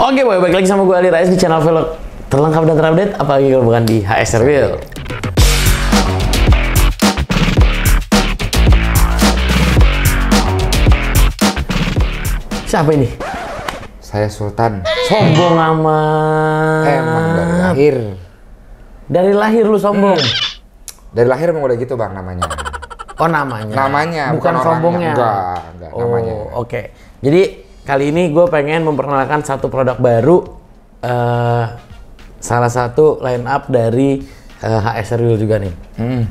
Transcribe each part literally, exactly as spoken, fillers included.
Oke boy, balik lagi sama gue Ali Rais di channel vlog terlengkap dan terupdate, apalagi kalau bukan di H S Review. Siapa ini? Saya Sultan. Sombong amat. Emang dari lahir. Dari lahir lu sombong? Hmm. Dari lahir emang udah gitu bang namanya. Oh namanya? Namanya, bukan, bukan sombongnya? Enggak, enggak oh, namanya. Oke, okay. Jadi kali ini gue pengen memperkenalkan satu produk baru, uh, salah satu line up dari uh, H S Review juga nih. Hmm.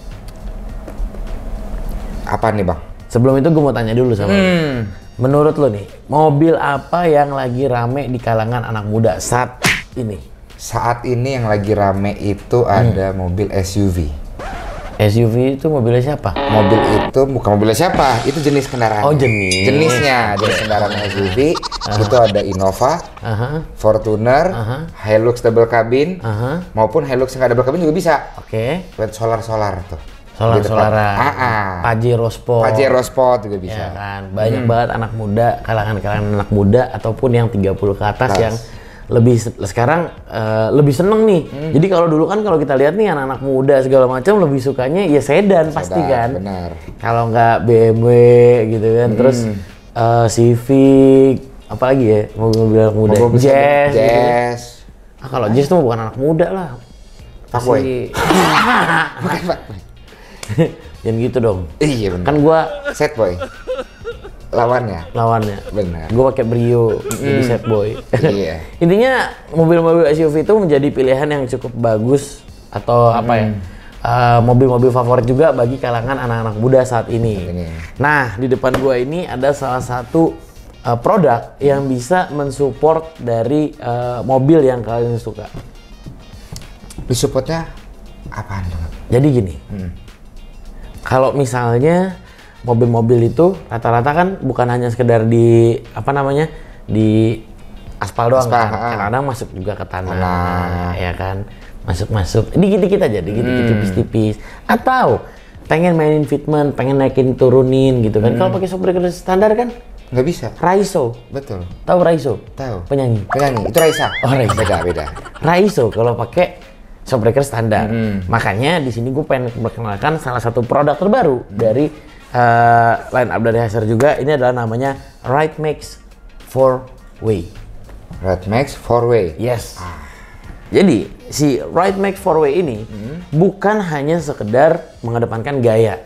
Apa nih bang? Sebelum itu gue mau tanya dulu sama hmm. lu. Menurut lo nih, mobil apa yang lagi rame di kalangan anak muda saat ini? Saat ini yang lagi rame itu hmm. ada mobil S U V. S U V itu mobilnya siapa? Mobil itu bukan mobilnya siapa, itu jenis kendaraan. Oh jenis. Jenisnya, jenis kendaraan S U V. Uh-huh. Itu ada Innova, uh-huh. Fortuner, uh-huh. Hilux double cabin, uh-huh. maupun Hilux yang nggak double cabin juga bisa. Oke. Okay. Solar-solar tuh. Solar-solaran, ah, ah. Pajero Sport, Pajero Sport juga bisa. Ya kan? Banyak hmm. banget anak muda, kalangan-kalangan anak muda ataupun yang tiga puluh ke atas Atas. yang lebih sekarang uh, lebih seneng nih. Hmm. Jadi kalau dulu kan kalau kita lihat nih anak-anak muda segala macam lebih sukanya ya sedan, sedan pasti kan. Benar. Kalau nggak B M W gitu kan, hmm. terus uh, Civic, apalagi ya mobil-mobil anak muda, mobil Jazz. Jazz. Gitu. Ah kalau Jazz tuh bukan anak muda lah. Fuckboy. Bukan fuckboy. Jangan gitu dong. Iya benar. Kan gua set boy. Lawannya. Lawannya. Benar. Gua pakai Brio mm. jadi set boy. Iya. Intinya mobil-mobil S U V itu menjadi pilihan yang cukup bagus atau mm. apa ya? Uh, mobil-mobil favorit juga bagi kalangan anak-anak muda saat ini. ini. Nah, di depan gua ini ada salah satu uh, produk yang bisa mensupport dari uh, mobil yang kalian suka. Disupportnya apaan tuh? Jadi gini. Hmm. Kalau misalnya mobil-mobil itu rata-rata kan bukan hanya sekedar di apa namanya di aspal doang aspal, kan, kadang-kadang masuk juga ke tanah, tanah. Ya kan, masuk-masuk dikit-dikit aja, dikit-dikit hmm. tipis-tipis, atau pengen mainin fitment, pengen naikin turunin gitu kan. Hmm. Kalau pakai shockbreaker standar kan nggak bisa. Raiso, betul. Tahu Raiso? Tahu. Penyanyi. Penyanyi itu Raisa. Oh Raisa. Beda beda. Raiso kalau pakai shockbreaker standar. Hmm. Makanya di sini gue pengen memperkenalkan salah satu produk terbaru hmm. dari uh, line up dari H S R juga. Ini adalah namanya RideMax four way. RideMax four way. Yes. Ah. Jadi si RideMax four way ini hmm. bukan hanya sekedar mengedepankan gaya,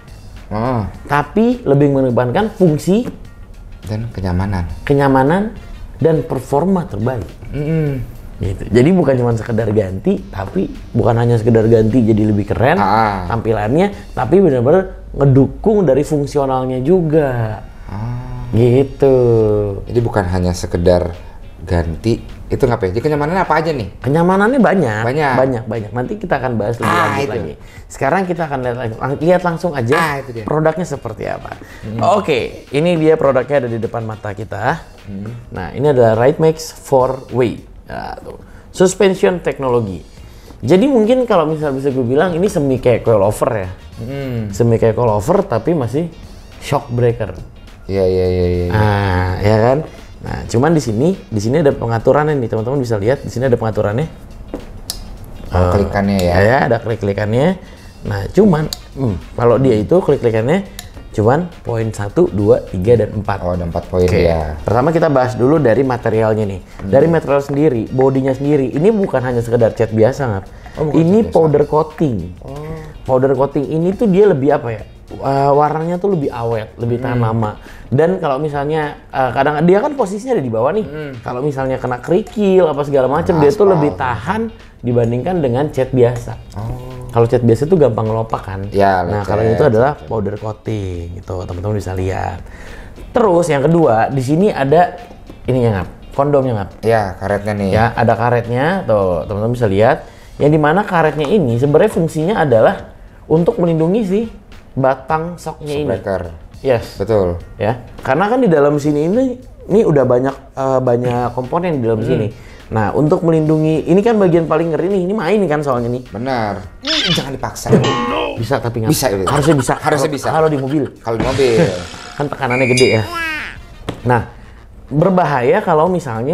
oh. tapi lebih mengedepankan fungsi dan kenyamanan. Kenyamanan dan performa terbaik. Hmm. Gitu. Jadi bukan cuma sekedar ganti, tapi bukan hanya sekedar ganti jadi lebih keren ah. tampilannya, tapi benar-benar ngedukung dari fungsionalnya juga. Ah. Gitu. Jadi bukan hanya sekedar ganti, itu ngapain? Jadi kenyamanannya apa aja nih? Kenyamanannya banyak, banyak, banyak, banyak. Nanti kita akan bahas lebih ah, lanjut itu. lagi. Sekarang kita akan lihat, lihat langsung aja ah, itu dia. produknya seperti apa. Hmm. Oke, okay, ini dia produknya ada di depan mata kita. Hmm. Nah, ini adalah RideMax four way. Nah, tuh. Suspension teknologi. Jadi mungkin kalau misal bisa gue bilang ini semi kayak coilover ya. Hmm. Semi kayak coilover tapi masih shock breaker. Iya iya iya iya. Nah, ya kan? Nah, cuman di sini di sini ada pengaturannya nih, teman-teman bisa lihat di sini ada pengaturannya. Oh, uh, klikannya ya. Ya, ada klik-klikannya. Nah, cuman hmm, kalau dia itu klik-klikannya cuman poin satu, dua, tiga, dan empat. Oh, ada empat poin okay. ya. Pertama kita bahas dulu dari materialnya nih. Hmm. Dari material sendiri, bodinya sendiri, ini bukan hanya sekedar cat biasa, Ngap. Oh, ini powder coating. Oh. Powder coating ini tuh dia lebih apa ya? Uh, warnanya tuh lebih awet, lebih tahan hmm. lama. Dan kalau misalnya uh, kadang dia kan posisinya ada di bawah nih. Hmm. Kalau misalnya kena kerikil apa segala macam, nah, dia tuh lebih tahan dibandingkan dengan cat biasa. Oh. Kalau cat biasa tuh gampang ngelopak kan. Ya, nah, kalau itu adalah powder coating gitu, teman-teman bisa lihat. Terus yang kedua, di sini ada ininya Ngap, kondomnya Ngap. Ya, karetnya nih. Ya, ada karetnya, tuh teman-teman bisa lihat. Yang dimana karetnya ini sebenarnya fungsinya adalah untuk melindungi si batang soknya ini. Yes. Betul. Ya, karena kan di dalam sini ini, ini udah banyak uh, banyak komponen di dalam hmm. sini. Nah, untuk melindungi, ini kan bagian paling ngeri nih, ini main kan soalnya nih. Benar. Jangan dipaksa. Bisa tapi nggak. Bisa, ya, harusnya bisa. Harusnya bisa. Kalau di mobil. Kalau di mobil. Kan tekanannya gede ya. Nah, berbahaya kalau misalnya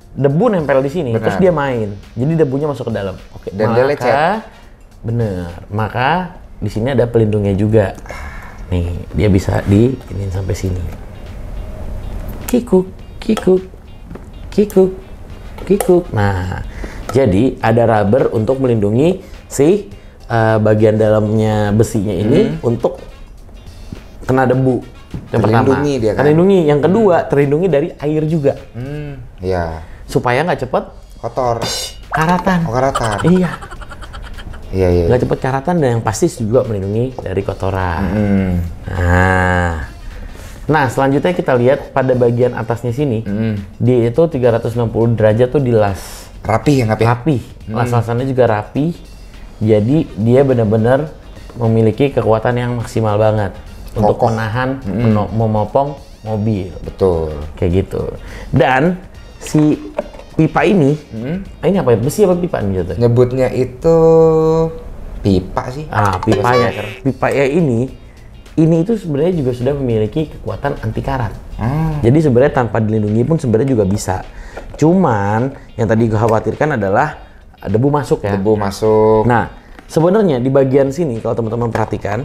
debu nempel di sini, Benar. terus dia main. Jadi debunya masuk ke dalam. Oke. Dan dia lecet. Bener. Maka di sini ada pelindungnya juga. Nih, dia bisa di ini sampai sini. Kikuk, kikuk, kikuk, kikuk. Nah, jadi ada rubber untuk melindungi si uh, bagian dalamnya besinya ini hmm. untuk kena debu. Yang terlindungi pertama, dia kan? terlindungi. Yang kedua, terlindungi dari air juga. Hmm, ya. Supaya nggak cepet Kotor. karatan. Oh, karatan. Iya. Iya, iya. Nggak cepet karatan dan yang pasti juga melindungi dari kotoran. Hmm. Nah, nah selanjutnya kita lihat pada bagian atasnya sini, hmm. dia itu tiga ratus enam puluh derajat tuh dilas. Rapi ya, Ngap ya? Rapi. Hmm. Las-lasannya juga rapi. Jadi dia benar-benar memiliki kekuatan yang maksimal banget untuk Kokoh. menahan, Hmm. memopong mobil. Betul. Kayak gitu. Dan si pipa ini, hmm? ini apa ya? Besi apa pipa nih jatuh? Nyebutnya itu pipa sih. Ah, pipanya. Pipa ya ini, ini itu sebenarnya juga sudah memiliki kekuatan anti karat. Hmm. Jadi sebenarnya tanpa dilindungi pun sebenarnya juga bisa. Cuman yang tadi gue khawatirkan adalah debu masuk ya. Debu masuk. Nah, sebenarnya di bagian sini kalau teman-teman perhatikan,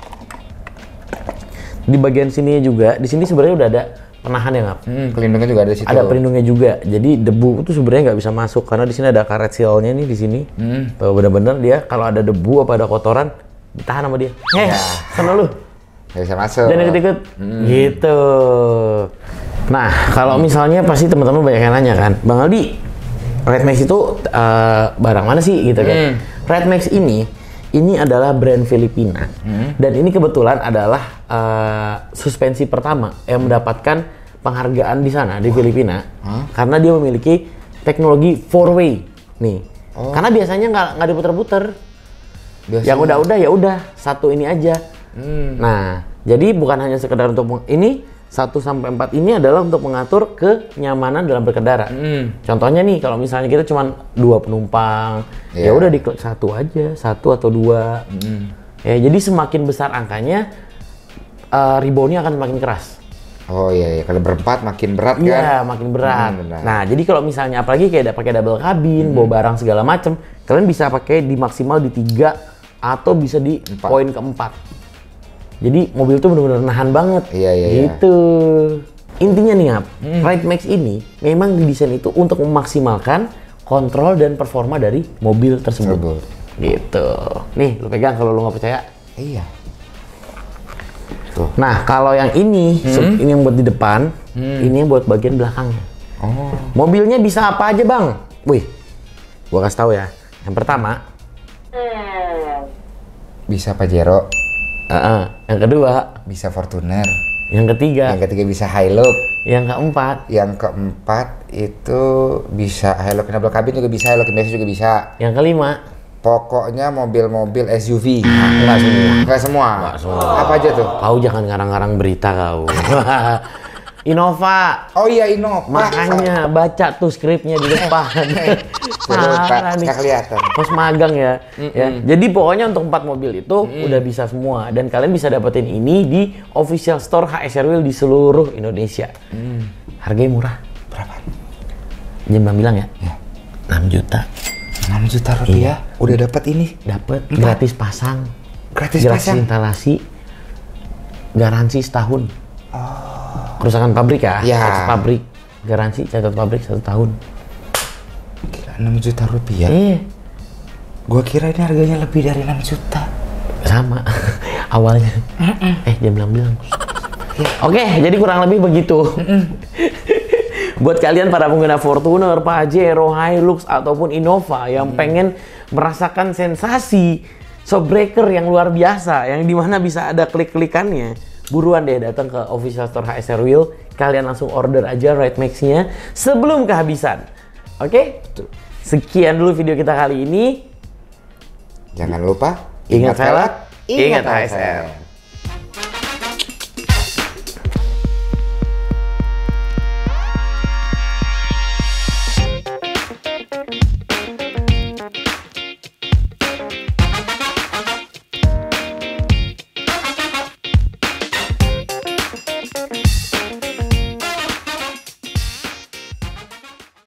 di bagian sini juga, di sini sebenarnya udah ada penahan ya, Ngap? Hmm, pelindungnya juga ada di situ. Ada pelindungnya juga. Jadi debu itu sebenarnya nggak bisa masuk karena di sini ada karet sealnya nih di sini. Hmm. Tuh bener-bener dia kalau ada debu apa ada kotoran ditahan sama dia. Heh, Ya. sana lu. Nggak bisa masuk. Jangan ikut-ikut. Hmm. Gitu. Nah, kalau misalnya pasti teman-teman banyak yang nanya kan, Bang Aldi, Red Max itu uh, barang mana sih gitu kan? Hmm. Red Max ini ini adalah brand Filipina hmm. dan ini kebetulan adalah uh, suspensi pertama yang mendapatkan penghargaan di sana di Filipina huh? karena dia memiliki teknologi four way nih. Oh. Karena biasanya nggak nggak diputer-puter. Yang udah-udah ya udah satu ini aja. Hmm. Nah, jadi bukan hanya sekedar untuk ini satu sampai empat ini adalah untuk mengatur kenyamanan dalam berkendara. Hmm. Contohnya nih, kalau misalnya kita cuma dua penumpang, yeah. ya udah di satu aja, satu atau dua. Hmm. Ya, jadi semakin besar angkanya, uh, reboundnya akan semakin keras. Oh iya, iya. Kalau berempat makin berat kan? Iya, makin berat. Hmm, nah, jadi kalau misalnya apalagi kayak pakai double kabin, hmm. bawa barang segala macem, kalian bisa pakai di maksimal di tiga atau bisa di empat. Poin keempat. Jadi mobil tuh benar-benar nahan banget. Iya, iya, gitu. Iya. Intinya nih, Ngap, hmm. Red Max ini memang didesain itu untuk memaksimalkan kontrol dan performa dari mobil tersebut. Tersebut. Gitu. Nih, lu pegang kalau lu nggak percaya. Iya. Tuh. Nah, kalau yang ini, hmm? ini yang buat di depan, hmm. ini yang buat bagian belakangnya. Oh. Mobilnya bisa apa aja, Bang? Wih, gua kasih tahu ya. Yang pertama, bisa Pajero. Uh-uh. Yang kedua, bisa Fortuner. Yang ketiga, yang ketiga bisa Hilux. Yang keempat, yang keempat itu bisa Hilux double cabin juga bisa, Hilux biasa juga bisa. Yang kelima, pokoknya mobil-mobil S U V. Enggak semua. Enggak semua. Enggak semua. Apa aja tuh? Kau jangan ngarang-ngarang berita kau. Innova. Oh iya, Innova. Makanya baca tuh skripnya di depan. Parah nih. Nggak kelihatan. Pas magang ya. Mm -mm. ya. Jadi pokoknya untuk empat mobil itu mm. udah bisa semua. Dan kalian bisa dapetin ini di official store H S R Wheel di seluruh Indonesia. Mm. Harganya murah. Berapa? Jangan bilang ya. ya. enam juta. enam juta rupiah. Iya. Udah dapat ini? Dapat. Gratis pasang. Gratis, gratis pasang? instalasi. Garansi setahun. Oh. Kerusakan pabrik ya, ya. Ex pabrik, garansi catat pabrik satu tahun. Gila, enam juta rupiah. Iya. Gua kira ini harganya lebih dari enam juta. Sama awalnya. Mm-mm. Eh dia bilang-bilang. Ya. Oke, jadi kurang lebih begitu. Buat kalian para pengguna Fortuner, Pajero, Hilux ataupun Innova yang mm. pengen merasakan sensasi shockbreaker yang luar biasa, yang dimana bisa ada klik-klikannya. Buruan deh datang ke official store H S R Wheel, kalian langsung order aja Red Max-nya sebelum kehabisan. Oke? Okay? Sekian dulu video kita kali ini. Jangan lupa ingat velg, ingat H S R.